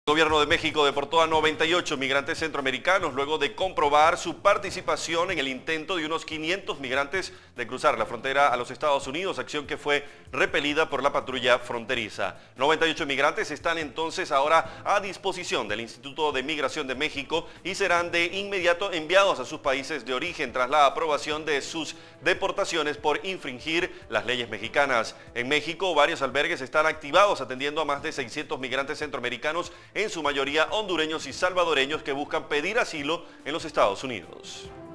El gobierno de México deportó a 98 migrantes centroamericanos luego de comprobar su participación en el intento de unos 500 migrantes de cruzar la frontera a los Estados Unidos, acción que fue repelida por la patrulla fronteriza. 98 migrantes están entonces ahora a disposición del Instituto de Migración de México y serán de inmediato enviados a sus países de origen tras la aprobación de sus deportaciones por infringir las leyes mexicanas. En México, varios albergues están activados atendiendo a más de 600 migrantes centroamericanos, en su mayoría hondureños y salvadoreños que buscan pedir asilo en los Estados Unidos.